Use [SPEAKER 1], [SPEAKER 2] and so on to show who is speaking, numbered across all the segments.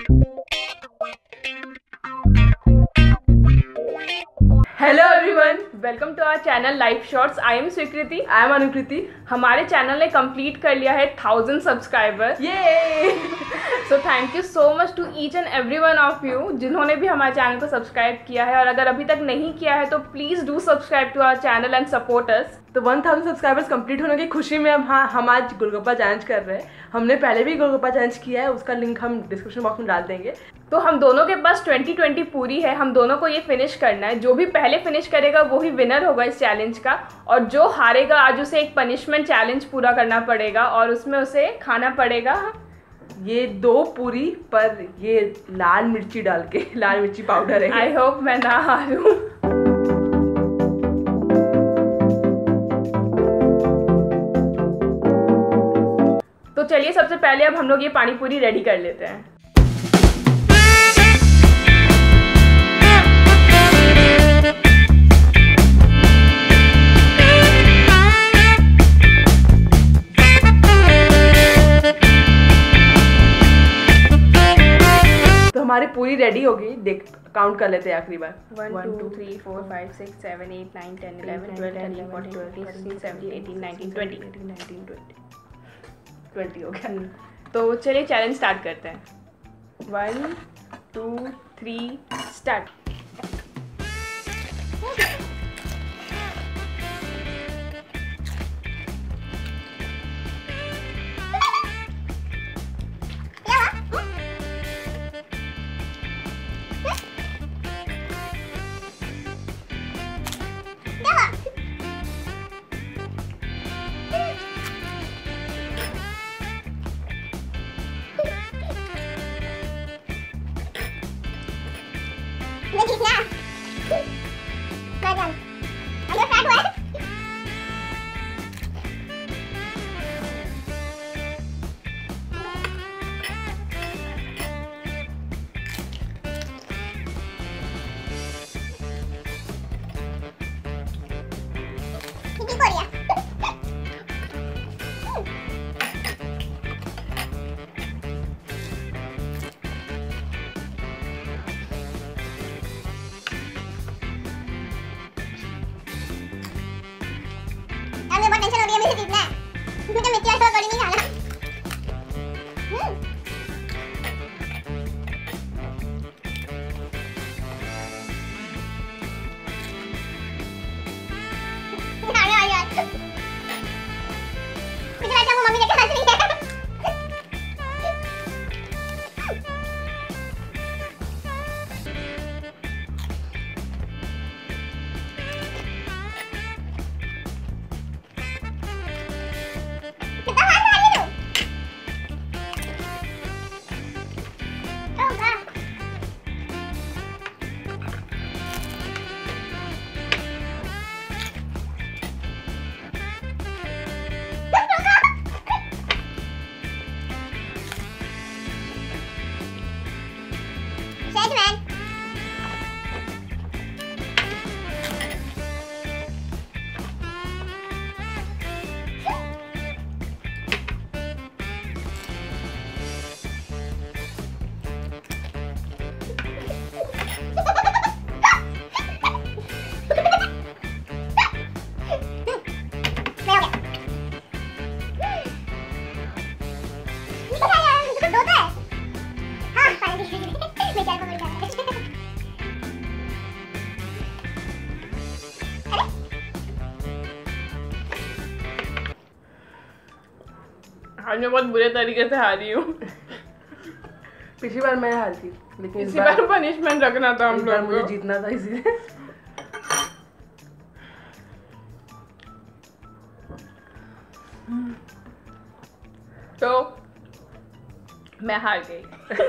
[SPEAKER 1] Hello everyone, welcome to our channel life shorts. I am Swikriti.
[SPEAKER 2] I am Anukriti.
[SPEAKER 1] हमारे channel ने complete कर लिया है 1000 सब्सक्राइबर।
[SPEAKER 2] ये
[SPEAKER 1] so thank you so much to each and every one of you जिन्होंने भी हमारे चैनल को सब्सक्राइब किया है, और अगर अभी तक नहीं किया है तो please do subscribe to our channel and support us.
[SPEAKER 2] तो 1000 सब्सक्राइबर्स कंप्लीट होने की खुशी में हम आज गोलगप्पा चैलेंज कर रहे हैं। हमने पहले भी गोलगप्पा चैलेंज किया है, उसका लिंक हम डिस्क्रिप्शन बॉक्स में डाल देंगे।
[SPEAKER 1] तो हम दोनों के पास 20-20 पूरी है, हम दोनों को ये फिनिश करना है। जो भी पहले फिनिश करेगा वो ही विनर होगा इस चैलेंज का, और जो हारेगा आज उसे एक पनिशमेंट चैलेंज पूरा करना पड़ेगा और उसमें उसे खाना पड़ेगा
[SPEAKER 2] ये 2 पूरी पर ये लाल मिर्ची डाल के, लाल मिर्ची पाउडर है।
[SPEAKER 1] आई होप मैं ना हारूं। तो चलिए सबसे पहले अब हम लोग ये पानी पूरी रेडी कर लेते हैं।
[SPEAKER 2] हमारी पूरी रेडी हो गई। देख काउंट कर लेते हैं आखिरी बार।
[SPEAKER 1] 1 2 3 4 5 6 7 8 9 10 11 12 13 14 15 16 17 18 19 20
[SPEAKER 2] 20 हो गया।
[SPEAKER 1] तो चलिए चैलेंज स्टार्ट करते हैं। 1 2 3 स्टार्ट।
[SPEAKER 3] बहुत टेंशन हो रही है मुझे जीतना है। मुझे मिर्ची और पकौड़ी नहीं खाना। मुझे लगता है वो मम्मी लेकर हंस रही है।
[SPEAKER 1] आज मैं बहुत बुरे तरीके से हारी हूँ।
[SPEAKER 2] पिछली बार मैं हारी थी, लेकिन
[SPEAKER 1] इस बार पनिशमेंट रखना था हम लोग
[SPEAKER 2] मुझे जीतना था इसीलिए।
[SPEAKER 1] तो मैं हार गई।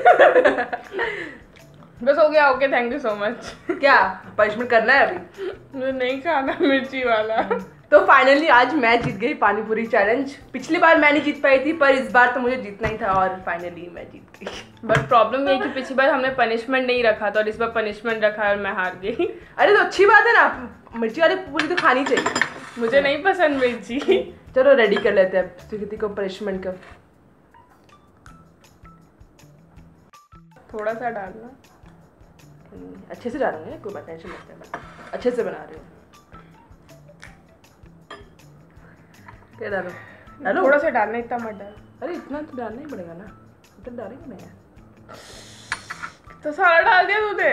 [SPEAKER 1] बस हो गया। Okay, thank you so much.
[SPEAKER 2] क्या पनिशमेंट करना है अभी?
[SPEAKER 1] मुझे नहीं खाना मिर्ची वाला।
[SPEAKER 2] तो फाइनली आज मैं जीत गई पानी पूरी चैलेंज। पिछली बार मैं नहीं जीत पाई थी, पर इस बार तो मुझे जीतना ही था और फाइनली मैं जीत गई।
[SPEAKER 1] बट प्रॉब्लम ये है कि पिछली बार हमने पनिशमेंट नहीं रखा था और इस बार पनिशमेंट रखा है और मैं हार गई।
[SPEAKER 2] अरे तो अच्छी बात है ना, मिर्ची वाली पूरी तो खानी चाहिए।
[SPEAKER 1] मुझे नहीं पसंद मिर्ची।
[SPEAKER 2] चलो रेडी कर लेते हैं स्वीकृति को पनिशमेंट का।
[SPEAKER 1] थोड़ा सा डालना।
[SPEAKER 2] अच्छे से डालूंगे, कोई बात टेंशन मत लेना, अच्छे से बना रही हूँ। क्या डालो? डालो
[SPEAKER 1] थोड़ा सा डालना, इतना मत डाल।
[SPEAKER 2] अरे इतना तो डालना ही पड़ेगा ना, इतना डालेंगे नहीं यार।
[SPEAKER 1] तो सारा डाल दिया तूने।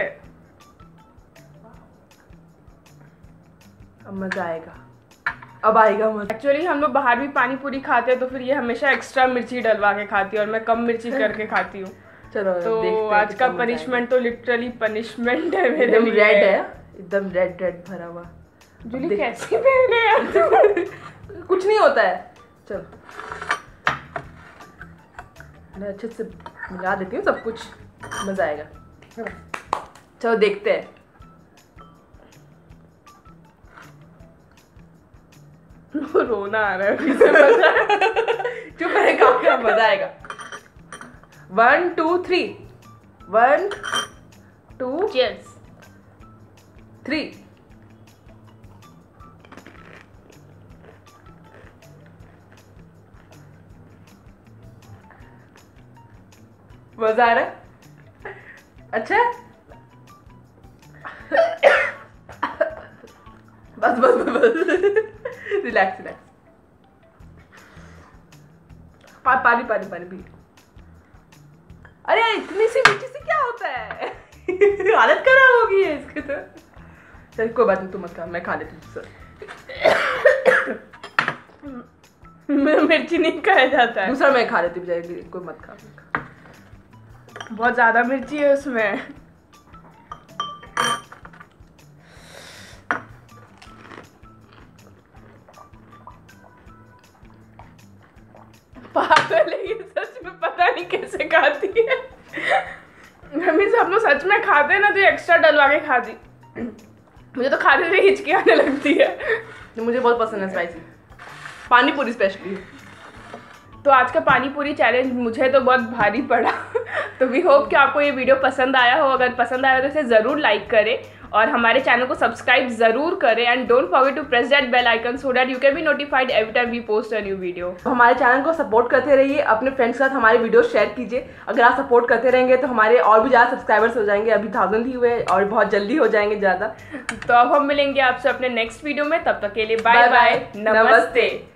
[SPEAKER 2] अब मजा आएगा, अब आएगा मजा।
[SPEAKER 1] एक्चुअली हम लोग बाहर भी पानी पूरी खाते हैं तो फिर ये हमेशा एक्स्ट्रा मिर्ची डलवा के खाती है और मैं कम मिर्ची करके खाती हूँ।
[SPEAKER 2] चलो
[SPEAKER 1] तो आज का पनिशमेंट तो लिटरली पनिशमेंट है मेरे लिए।
[SPEAKER 2] रेड है, एकदम रेड रेड भरा हुआ।
[SPEAKER 1] जूली कैसी पहने यार?
[SPEAKER 2] कुछ नहीं होता है। चलो मैं अच्छे से मिला देती हूँ सब कुछ, मजा आएगा। चलो देखते हैं।
[SPEAKER 1] रोना आ रहा है अभी से। मजा
[SPEAKER 2] चुप रहे, काफी मजा आएगा। 1 2 3 1 2
[SPEAKER 1] चीयर्स
[SPEAKER 2] 3। मजा आ रहा है? अच्छा बस बस बस बस रिलैक्स रिलैक्स। पानी पानी पानी पी। अरे यार इतनी सी मिर्ची से क्या होता है? हालत खराब होगी है इसके तो। चल कोई बात नहीं, तू मत खा, मैं खा लेती हूँ।
[SPEAKER 1] मिर्ची नहीं खाया जाता है।
[SPEAKER 2] दूसरा मैं खा लेती हूँ, कोई मत खा।
[SPEAKER 1] बहुत ज्यादा मिर्ची है उसमें। पागल है ये, सच में पता नहीं कैसे खाती है। मम्मी से हम लोग सच में खाते हैं ना तो एक्स्ट्रा डलवा के खाती। मुझे तो खाते थे हिचकी आने लगती है।
[SPEAKER 2] मुझे बहुत पसंद है स्पाइसी पानी पूरी स्पेशली।
[SPEAKER 1] तो आज का पानी पूरी चैलेंज मुझे तो बहुत भारी पड़ा। तो वी होप कि आपको ये वीडियो पसंद आया हो। अगर पसंद आया तो इसे ज़रूर लाइक करें और हमारे चैनल को सब्सक्राइब ज़रूर करें and don't forget to press that bell icon so that you can be notified every time we post a new video.
[SPEAKER 2] हमारे चैनल को सपोर्ट करते रहिए, अपने फ्रेंड्स के साथ हमारे वीडियो शेयर कीजिए। अगर आप सपोर्ट करते रहेंगे तो हमारे और भी ज़्यादा सब्सक्राइबर्स हो जाएंगे। अभी 1000 ही हुए और बहुत जल्दी हो जाएंगे ज़्यादा।
[SPEAKER 1] तो अब हम मिलेंगे आपसे अपने नेक्स्ट वीडियो में, तब तक के लिए बाय बाय, नमस्ते।